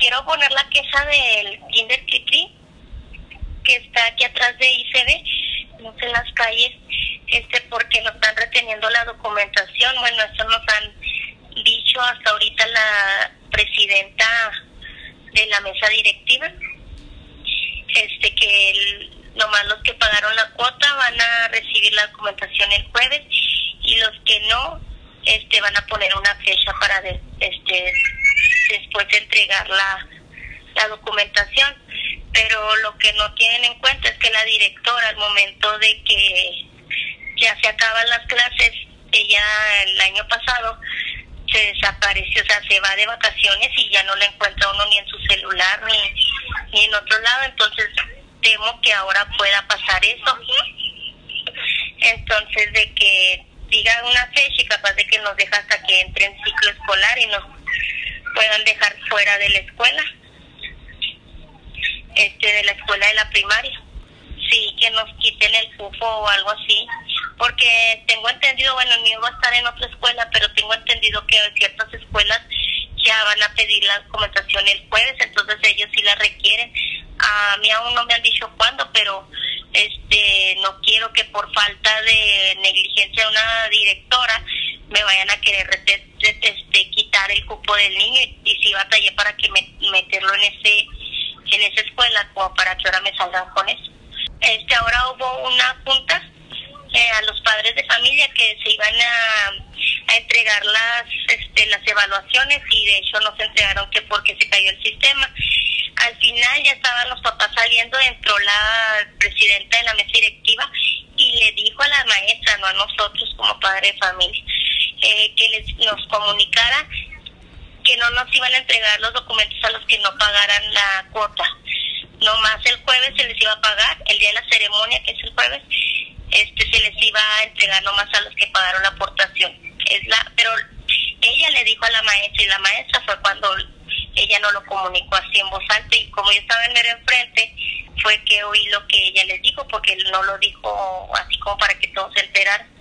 quiero poner la queja del Kinder Cricri, que está aquí atrás de ICB, no sé, en las calles, porque nos están reteniendo la documentación. Bueno, eso nos han dicho hasta ahorita la presidenta de la mesa directiva, que nomás los que pagaron la cuota van a recibir la documentación el jueves, y los que no, van a poner una fecha para después de entregar la documentación. Pero lo que no tienen en cuenta es que la directora, al momento de que ya se acaban las clases, ella el año pasado se desapareció, o sea, se va de vacaciones y ya no la encuentra uno ni en su celular ni en otro lado. Entonces temo que ahora pueda pasar eso. Entonces, de que digan una fecha y capaz de que nos deja hasta que entre en ciclo escolar y nos puedan dejar fuera de la escuela, de la escuela de la primaria. Sí, que nos quiten el cufo o algo así, porque tengo entendido, bueno, mi hijo va a estar en otra escuela, pero tengo entendido que en ciertas escuelas ya van a pedir la documentación el jueves, entonces ellos sí la requieren. A mí aún no me han dicho cuándo, pero no quiero que por falta de negligencia de una directora me vayan a querer quitar el cupo del niño, y sí batallé para que meterlo en esa escuela, como para que ahora me salgan con eso. Ahora hubo una junta a los padres de familia que se iban a entregar las evaluaciones, y de hecho no se entregaron que porque se cayó el sistema. Al final ya estaban los papás saliendo, entró la presidenta de la mesa directiva y le dijo a la maestra, no a nosotros como padre de familia, que nos comunicara que no nos iban a entregar los documentos a los que no pagaran la cuota. Nomás el jueves se les iba a pagar, el día de la ceremonia, que es el jueves, se les iba a entregar nomás a los que pagaron la aportación. Pero ella le dijo a la maestra, y la maestra fue cuando ella no lo comunicó así en voz alta, y como yo estaba en mero enfrente, fue que oí lo que ella les dijo, porque no lo dijo así como para que todos se enteraran.